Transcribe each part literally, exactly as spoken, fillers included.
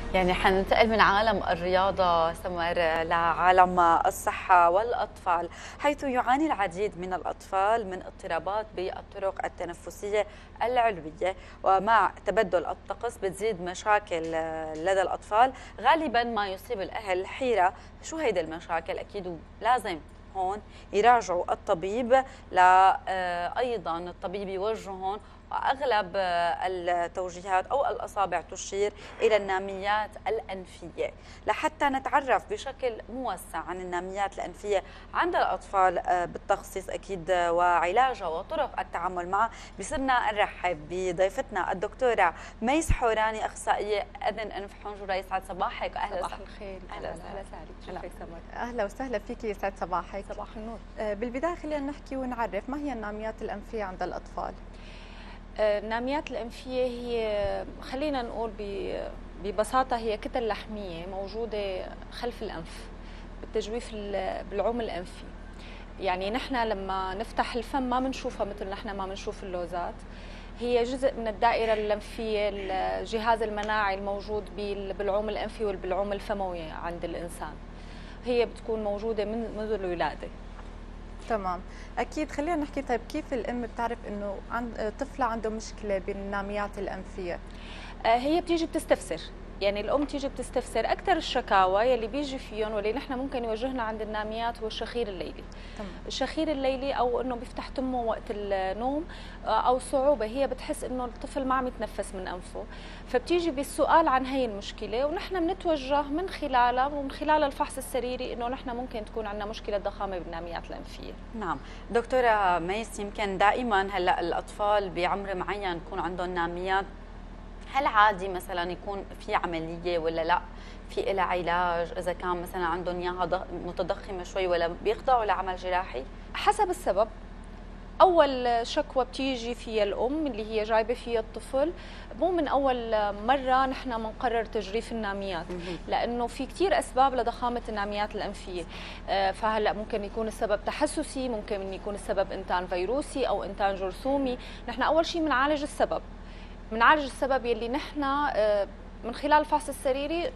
يعني حننتقل من عالم الرياضة سمر لعالم الصحة والأطفال، حيث يعاني العديد من الأطفال من اضطرابات بالطرق التنفسية العلوية. ومع تبدل الطقس بتزيد مشاكل لدى الأطفال، غالبا ما يصيب الأهل حيرة شو هيدي المشاكل. أكيد لازم هون يراجعوا الطبيب، لا أيضا الطبيب يوجههم. وأغلب التوجيهات أو الأصابع تشير إلى الناميات الأنفية. لحتى نتعرف بشكل موسع عن الناميات الأنفية عند الأطفال بالتخصيص أكيد وعلاجها وطرق التعامل معها، بصرنا نرحب بضيفتنا الدكتورة ميس حوراني، أخصائية أذن أنف حنجرة. يسعد صباحك. أهلا صباح الخير. أهلا وسهلا سعدك. أهلا وسهلا فيك، يسعد صباحك. صباح النور. بالبداية خلينا نحكي ونعرف ما هي الناميات الأنفية عند الأطفال. الناميات الأنفية هي خلينا نقول ببساطة هي كتل لحمية موجودة خلف الأنف بالتجويف بالعوم الأنفي. يعني نحن لما نفتح الفم ما بنشوفها مثل نحن ما بنشوف اللوزات، هي جزء من الدائرة اللمفية، الجهاز المناعي الموجود بالعوم الأنفي والبالعوم الفموي عند الإنسان. هي بتكون موجودة من منذ الولادة. تمام، اكيد. خلينا نحكي طيب كيف الام بتعرف انه عند طفلها عنده مشكله بالناميات الانفيه؟ هي بتيجي بتستفسر، يعني الام تيجي بتستفسر. اكثر الشكاوى يلي بيجي فيهم واللي نحن ممكن يوجهنا عند الناميات هو الشخير الليلي. تمام. الشخير الليلي او انه بيفتح تمه وقت النوم، او صعوبه، هي بتحس انه الطفل ما عم يتنفس من انفه، فبتيجي بالسؤال عن هي المشكله، ونحن بنتوجه من خلالها ومن خلال الفحص السريري انه نحن ممكن تكون عندنا مشكله ضخامه بالناميات الانفيه. نعم دكتوره ميس، يمكن دائما هلا الاطفال بعمر معين يكون عندهم ناميات، هل عادي مثلا يكون في عمليه ولا لا في لها علاج؟ اذا كان مثلا عندهم اياها متضخمه شوي ولا بيخضعوا لعمل جراحي؟ حسب السبب. اول شكوى بتيجي فيها الام اللي هي جايبه فيها الطفل، مو من اول مره نحن بنقرر تجريف الناميات، لانه في كثير اسباب لضخامه الناميات الانفيه. فهلا ممكن يكون السبب تحسسي، ممكن يكون السبب انتان فيروسي او انتان جرثومي. نحن اول شيء بنعالج السبب، بنعالج السبب يلي نحن من خلال الفحص السريري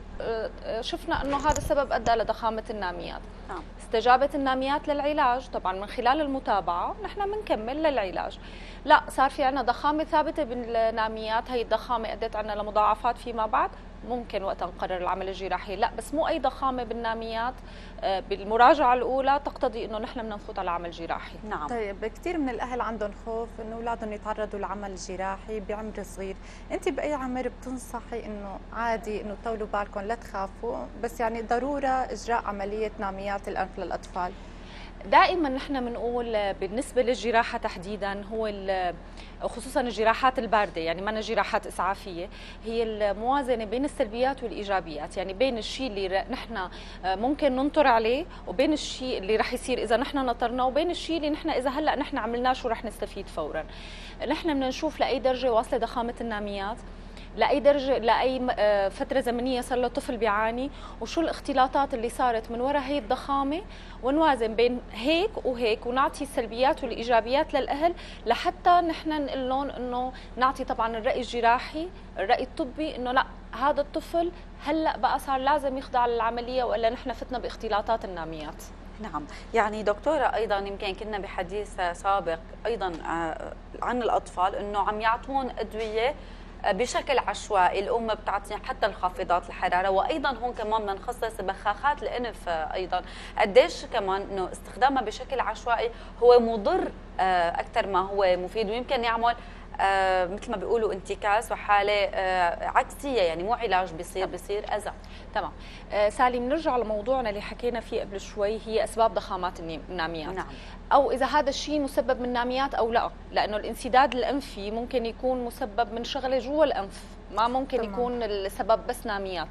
شفنا انه هذا السبب ادى لضخامه الناميات. نعم. استجابت الناميات للعلاج، طبعا من خلال المتابعه نحن بنكمل للعلاج. لا صار في عندنا ضخامه ثابته بالناميات، هي الضخامه ادت عنا لمضاعفات فيما بعد، ممكن وقتها نقرر العمل الجراحي. لا بس مو اي ضخامه بالناميات بالمراجعه الاولى تقتضي انه نحن بدنا نفوت على عمل جراحي. نعم. طيب كثير من الاهل عندهم خوف انه اولادهم يتعرضوا لعمل جراحي بعمر صغير، انت باي عمر بتنصحي انه عادي انه طولوا بالكم لا تخافوا، بس يعني ضروره اجراء عمليه ناميات الانف للاطفال؟ دائما نحن بنقول بالنسبه للجراحه تحديدا، هو خصوصا الجراحات البارده، يعني ما جراحات اسعافيه، هي الموازنه بين السلبيات والايجابيات، يعني بين الشيء اللي نحن ممكن ننطر عليه وبين الشيء اللي رح يصير اذا نحن نطرنا، وبين الشيء اللي نحن اذا هلا نحن عملناه شو رح نستفيد فورا. نحن بدنا نشوف لاي درجه واصله ضخامه الناميات، لاي درجه، لاي فتره زمنيه صار له طفل بيعاني، وشو الاختلاطات اللي صارت من وراء هي الضخامه، ونوازن بين هيك وهيك، ونعطي السلبيات والايجابيات للاهل لحتى نحن نقول لهم انه نعطي طبعا الراي الجراحي، الراي الطبي، انه لا هذا الطفل هلا بقى صار لازم يخضع للعمليه والا نحن فتنا باختلاطات الناميات. نعم، يعني دكتورة أيضا يمكن كنا بحديث سابق أيضا عن الأطفال أنه عم يعطون أدوية بشكل عشوائي، الأم بتعطي حتى الخافضات الحرارة، وأيضا هون كمان بدنا نخصص بخاخات الأنف أيضا. قديش كمان إنه استخدامها بشكل عشوائي هو مضر أكثر ما هو مفيد، ويمكن يعمل آه مثل ما بيقولوا انتكاس وحاله آه عكسيه، يعني مو علاج بيصير بيصير اذى. تمام. آه سالي، بنرجع لموضوعنا اللي حكينا فيه قبل شوي، هي اسباب ضخامات الناميات. نعم. او اذا هذا الشيء مسبب من ناميات او لا، لانه الانسداد الانفي ممكن يكون مسبب من شغله جوا الانف، ما ممكن تمام. يكون السبب بس ناميات.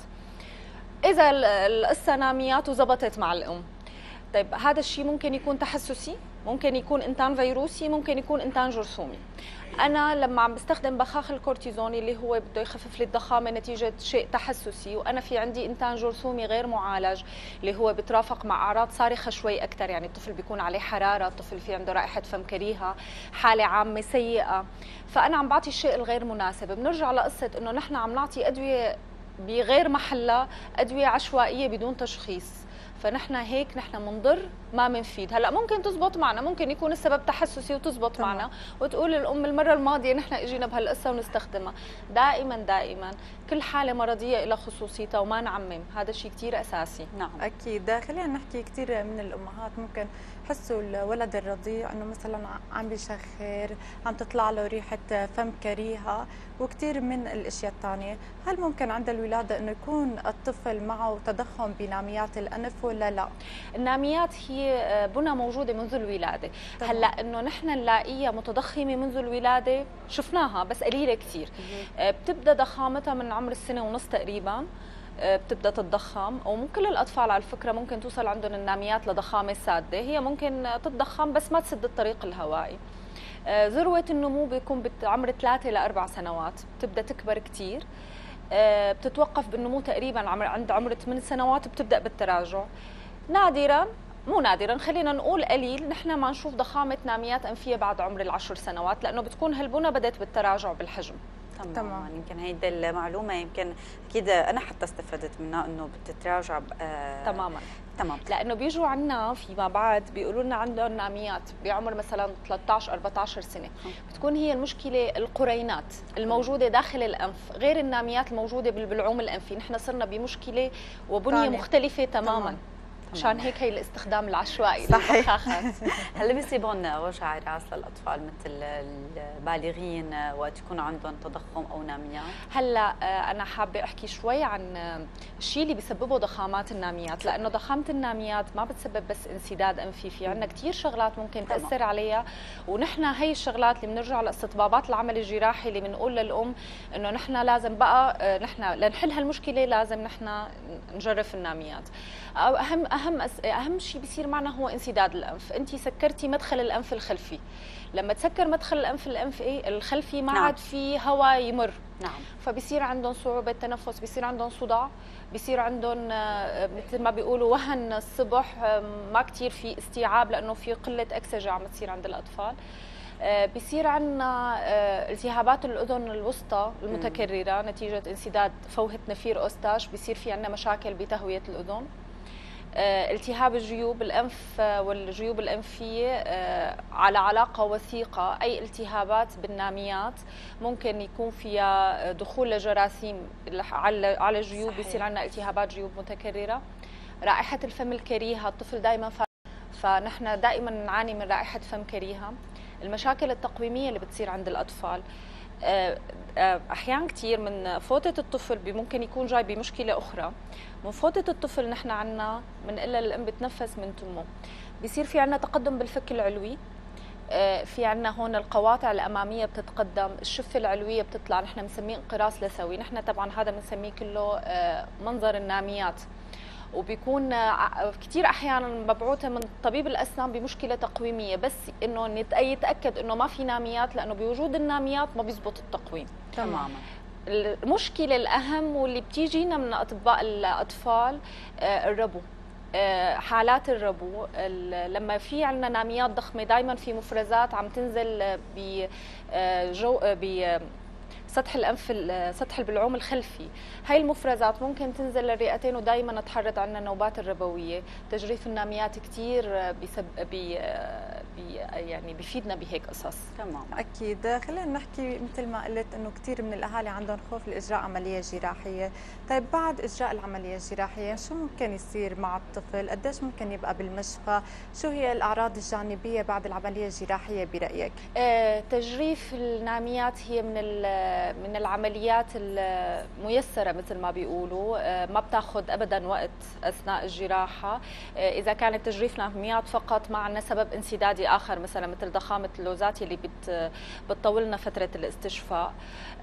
اذا القصه ناميات وزبطت مع الام، طيب هذا الشيء ممكن يكون تحسسي، ممكن يكون انتان فيروسي، ممكن يكون انتان جرثومي. انا لما عم بستخدم بخاخ الكورتيزون اللي هو بده يخفف لي الضخامه نتيجه شيء تحسسي، وانا في عندي انتان جرثومي غير معالج اللي هو بترافق مع اعراض صارخه شوي اكثر، يعني الطفل بيكون عليه حراره، الطفل في عنده رائحه فم كريهه، حاله عامه سيئه، فانا عم بعطي الشيء الغير مناسب. بنرجع لقصه انه نحن عم نعطي ادويه بغير محلها ادويه عشوائيه بدون تشخيص. فنحن هيك نحن بنضر ما بنفيد. هلا ممكن تزبط معنا، ممكن يكون السبب تحسسي وتزبط طبعا. معنا وتقول الام المره الماضيه نحن اجينا بهالقصه ونستخدمها. دائما دائما كل حاله مرضيه لها خصوصيتها وما نعمم، هذا شيء كثير اساسي. نعم اكيد. خلينا نحكي، كثير من الامهات ممكن حسوا الولد الرضيع انه مثلا عم بيشخر، عم تطلع له ريحه فم كريهه وكثير من الاشياء الثانيه. هل ممكن عند الولاده انه يكون الطفل معه تضخم بناميات الانف ولا لا؟ الناميات هي بنى موجوده منذ الولاده. طبعا. هلا انه نحن نلاقيها متضخمه منذ الولاده شفناها بس قليله كثير. بتبدا ضخامتها من عمر السنه ونص تقريبا، بتبدا تتضخم. ومو كل الاطفال على الفكره ممكن توصل عندهم الناميات لضخامه ساده، هي ممكن تتضخم بس ما تسد الطريق الهوائي. ذروه النمو بيكون بعمر ثلاثة لأربع سنوات، بتبدا تكبر كثير، بتتوقف بالنمو تقريبا عند عمر ثمان سنوات، بتبدا بالتراجع. نادرا، مو نادرا، خلينا نقول قليل، نحن ما نشوف ضخامه ناميات انفيه بعد عمر العشر سنوات، لانه بتكون هالبنى بدات بالتراجع بالحجم. تماما. يمكن هيدي المعلومه يمكن اكيد انا حتى استفدت منها، انه بتتراجع آه تماما. تمام. لانه بيجوا عنا فيما بعد بيقولوا لنا عندهم ناميات بعمر مثلا ثلاثة عشر أربعة عشر سنه، بتكون هي المشكله القرينات الموجوده داخل الانف غير الناميات الموجوده بالبلعوم الانفي. نحن صرنا بمشكله وبنيه مختلفه تماما. تمام. مشان هيك هي الاستخدام العشوائي صحيح. هل بيصيبهم وجع راس للاطفال مثل البالغين وقت يكون عندهم تضخم او ناميات؟ هلا انا حابه احكي شوي عن الشيء اللي بيسببه ضخامات الناميات، لانه ضخامه الناميات ما بتسبب بس انسداد انفي، في عندنا كثير شغلات ممكن تاثر عليها. ونحن هي الشغلات اللي بنرجع لاستطبابات العمل الجراحي اللي بنقول للام انه نحن لازم بقى نحن لنحل هالمشكله لازم نحن نجرف الناميات. اهم اهم اهم شيء بيصير معنا هو انسداد الانف. انت سكرتي مدخل الانف الخلفي، لما تسكر مدخل الانف الانفي الخلفي ما عاد نعم. في هواء يمر. نعم. فبصير عندهم صعوبه تنفس، بصير عندهم صداع، بصير عندهم مثل ما بيقولوا وهن الصبح، ما كثير في استيعاب لانه في قله اكسجه عم تصير عند الاطفال. بصير عندنا التهابات الاذن الوسطى المتكرره نتيجه انسداد فوهه نفير اوستاش، بصير في عندنا مشاكل بتهويه الاذن. التهاب الجيوب الانف والجيوب الانفيه على علاقه وثيقه. اي التهابات بالناميات ممكن يكون فيها دخول لجراثيم على الجيوب، بيصير عندنا التهابات جيوب متكرره. رائحه الفم الكريهه، الطفل دائما فنحن دائما نعاني من رائحه فم كريهه. المشاكل التقويميه اللي بتصير عند الاطفال، احيانا كثير من فوتة الطفل ممكن يكون جاي بمشكله اخرى. من فوتة الطفل نحن عنا بنقول للام بتنفس من تمه، بيصير في عنا تقدم بالفك العلوي، في عنا هون القواطع الاماميه بتتقدم، الشفه العلويه بتطلع، نحن بنسميه انقراص لثوي. نحن طبعا هذا بنسميه كله منظر الناميات، وبيكون كثير احيانا مبعوثه من طبيب الاسنان بمشكله تقويميه، بس انه يتاكد انه ما في ناميات، لانه بوجود الناميات ما بيزبط التقويم تماما. المشكله الاهم واللي بتيجينا من اطباء الاطفال الربو، حالات الربو. لما في عندنا ناميات ضخمه دائما في مفرزات عم تنزل بجو ب سطح الانف، سطح البلعوم الخلفي. هاي المفرزات ممكن تنزل للرئتين، ودائما نتحرض عندنا نوبات الربويه. تجريف الناميات كثير بيسب بي بي يعني بيفيدنا بهيك قصص. تمام اكيد. خلينا نحكي مثل ما قلت انه كثير من الاهالي عندهم خوف لاجراء عمليه جراحيه. طيب بعد اجراء العمليه الجراحيه شو ممكن يصير مع الطفل؟ قديش ممكن يبقى بالمشفى؟ شو هي الاعراض الجانبيه بعد العمليه الجراحيه برايك؟ آه، تجريف الناميات هي من من العمليات الميسره مثل ما بيقولوا، ما بتاخذ ابدا وقت اثناء الجراحه. اذا كانت تجريف ناميات فقط، ما عندنا سبب انسدادي اخر مثلا مثل ضخامه اللوزات اللي بت بتطولنا فتره الاستشفاء.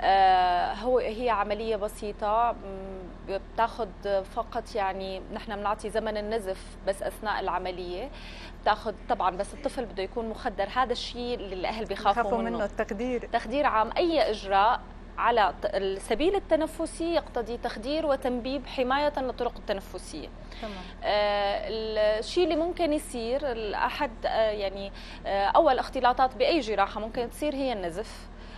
هو هي عمليه بسيطه بتاخذ فقط، يعني نحن بنعطي زمن النزف بس اثناء العمليه بتاخذ طبعا، بس الطفل بده يكون مخدر. هذا الشيء اللي الاهل بيخافوا منه. منه التخدير تخدير عام. اي اجراء على السبيل التنفسي يقتضي تخدير وتنبيب حمايه للطرق التنفسيه. تمام. آه الشيء اللي ممكن يصير احد آه يعني آه اول اختلاطات باي جراحه ممكن تصير هي النزف.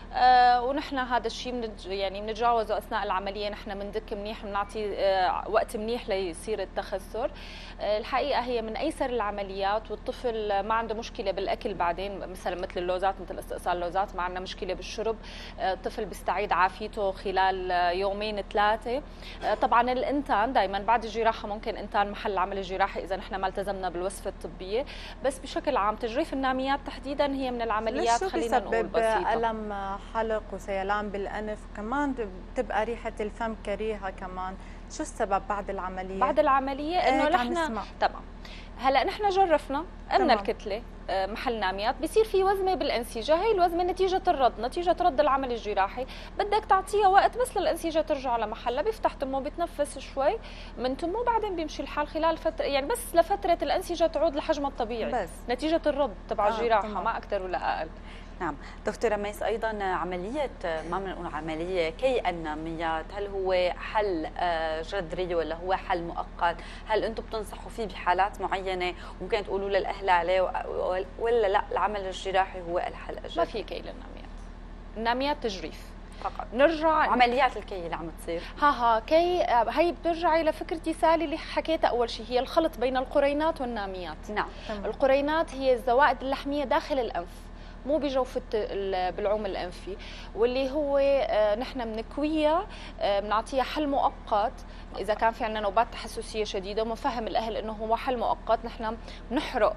آه ونحن هذا الشيء منج يعني بنتجاوزه اثناء العمليه، نحن بندك منيح، بنعطي آه وقت منيح ليصير التخثر. آه الحقيقه هي من ايسر العمليات، والطفل ما عنده مشكله بالاكل بعدين، مثلا مثل اللوزات، مثل استئصال اللوزات، ما عندنا مشكله بالشرب. آه الطفل بيستعيد عافيته خلال يومين ثلاثه. آه طبعا الانتان دائما بعد الجراحه ممكن انتان محل العمل الجراحي اذا نحن ما التزمنا بالوصفه الطبيه، بس بشكل عام تجريف الناميات تحديدا هي من العمليات خلينا نقول بسيطه. الم حلق وسيلان بالانف، وكمان بتبقى ريحه الفم كريهه كمان، شو السبب بعد العمليه؟ بعد العمليه انه نحن تمام. هلا نحن جرفنا قمنا الكتله محل ناميات، بصير في وزمه بالانسجه، هي الوزمه نتيجه الرد، نتيجه رد العمل الجراحي، بدك تعطيها وقت بس للانسجه ترجع لمحلها، بيفتح تمه بيتنفس شوي من تمه، بعدين بيمشي الحال خلال فتره، يعني بس لفتره الانسجه تعود لحجمها الطبيعي بس نتيجه الرد تبع آه الجراحه، ما اكثر ولا اقل. نعم دكتورة ميس، أيضا عملية ما بنقول عملية كي الناميات، هل هو حل جذري ولا هو حل مؤقت؟ هل أنتم بتنصحوا فيه بحالات معينة ممكن تقولوا للأهل عليه، ولا لا العمل الجراحي هو الحل الجذري؟ ما في كي للناميات، الناميات تجريف فقط. نرجع عمليات الكي اللي عم تصير ها ها كي هي بترجعي لفكرتي سالي اللي حكيتها اول شيء، هي الخلط بين القرينات والناميات. نعم. القرينات هي الزوائد اللحمية داخل الأنف، مو بجوف بالعوم الانفي، واللي هو نحن بنكويها، بنعطيها حل مؤقت اذا كان في عندنا نوبات تحسسيه شديده، وبنفهم الاهل انه هو حل مؤقت. نحن بنحرق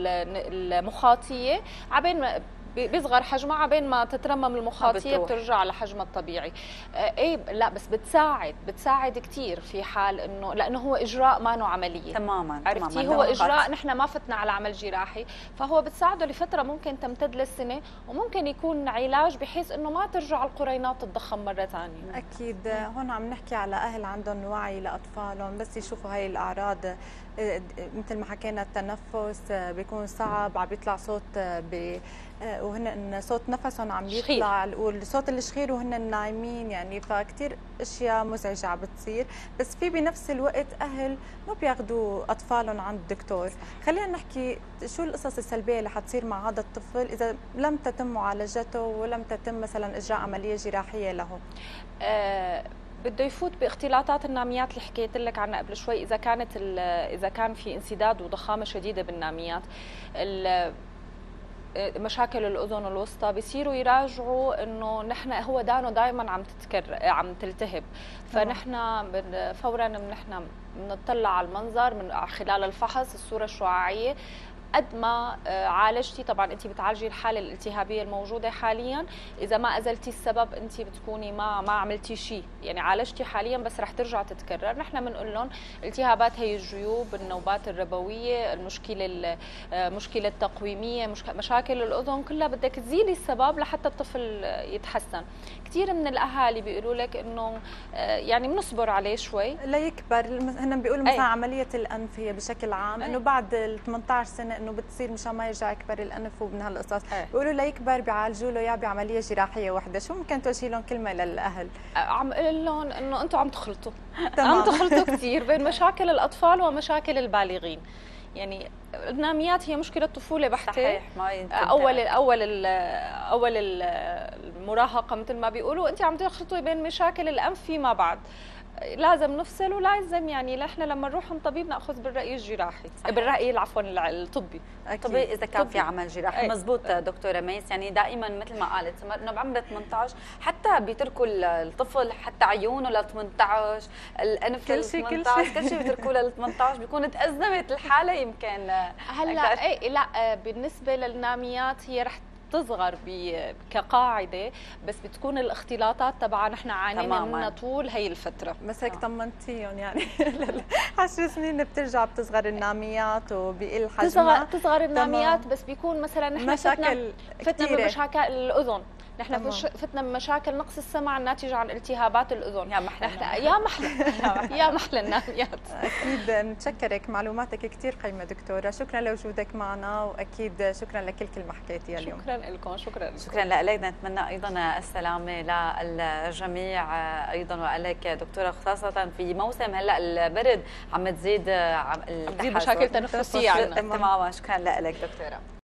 المخاطيه عبين بيصغر حجمها، عبين ما تترمم المخاطيه بترجع لحجمها الطبيعي. ايه لا بس بتساعد بتساعد كثير في حال انه، لانه هو اجراء ما نوع عمليه تماما. عرفتي تماماً. هو اجراء نحن ما فتنا على عمل جراحي، فهو بتساعده لفتره ممكن تمتد للسنه، وممكن يكون علاج بحيث انه ما ترجع القرينات تتضخم مره ثانيه. اكيد. هون عم نحكي على اهل عندهم وعي لاطفالهم، بس يشوفوا هاي الاعراض مثل ما حكينا، التنفس بيكون صعب، عم بيطلع صوت ب وهن صوت نفسهم عم يطلع، والصوت الشخير وهن نايمين، يعني فكتير اشياء مزعجه عم بتصير، بس في بنفس الوقت اهل ما بياخذوا اطفالهم عند الدكتور. خلينا نحكي شو القصص السلبيه اللي حتصير مع هذا الطفل اذا لم تتم معالجته ولم تتم مثلا اجراء عمليه جراحيه له. أه بده يفوت باختلاطات الناميات اللي حكيت لك عنها قبل شوي، اذا كانت اذا كان في انسداد وضخامه شديده بالناميات، مشاكل الاذن الوسطى بيصيروا يراجعوا انه نحن هو دانه دائما عم تتكرر عم تلتهب، فنحن فورا نحن بنطلع على المنظر من خلال الفحص الصوره الشعاعيه. قد ما عالجتي، طبعا انت بتعالجي الحاله الالتهابيه الموجوده حاليا، اذا ما ازلتي السبب انت بتكوني ما ما عملتي شيء، يعني عالجتي حاليا بس رح ترجع تتكرر. نحن بنقول لهم التهابات هي الجيوب، النوبات الربويه، المشكله المشكله التقويميه، مشاكل الاذن، كلها بدك تزيلي السبب لحتى الطفل يتحسن. كثير من الاهالي بيقولوا لك انه يعني بنصبر عليه شوي ليكبر، هن بيقولوا مثلا عمليه الانف هي بشكل عام انه بعد ال ثمانية عشر سنه انه بتصير مشان ما يرجع يكبر الانف، ومن هالقصص بيقولوا ليكبر بيعالجوا له اياه بعمليه جراحيه وحده. شو ممكن توجهي لهم كلمه للاهل؟ عم اقول لهم انه انتم عم تخلطوا عم تخلطوا كثير بين مشاكل الاطفال ومشاكل البالغين. يعني الناميات هي مشكله طفوله بحته. صحيح. ما اول اول اول المراهقه مثل ما بيقولوا، انت عم تخلطي بين مشاكل الانف فيما بعد. لازم نفصل، ولازم يعني نحن لما نروح عند طبيب ناخذ بالراي الجراحي، صحيح. بالراي عفوا الطبي. طبي اذا كان طبي. في عمل جراحي. مزبوط دكتوره ميس، يعني دائما مثل ما قالت سمر انه بعمر ثمانية عشر حتى بيتركوا الطفل حتى عيونه لل ثمانية عشر، الانف لل ثمانية عشر، كل شيء بيتركوه لل ثمانية عشر، بيكون تأزمت الحاله يمكن. هلا اي لا بالنسبه للناميات هي رح تصغر كقاعده، بس بتكون الاختلاطات تبعها نحن عانينا منها طول هي الفتره. بس هيك طمنتيهم يعني عشر سنين بترجع بتصغر الناميات وبيقل حجمها. تصغر تصغر الناميات، بس بيكون مثلا نحن مشاكل فتنا فتنا بمشاكل الاذن، نحن فتنا بمشاكل نقص السمع الناتجه عن التهابات الاذن. يا محلى يا محلى يا محلى الناميات. اكيد متشكرك، معلوماتك كثير قيمه دكتوره، شكرا لوجودك معنا، واكيد شكرا لكل كلمه حكيتيها اليوم. شكرا لكم. شكرا لكم. شكرا لك. نتمنى ايضا السلامه للجميع ايضا، ولك دكتوره، خاصه في موسم هلا البرد عم تزيد عم تزيد مشاكل تنفسيه عندنا. تماما. شكرا لك دكتوره.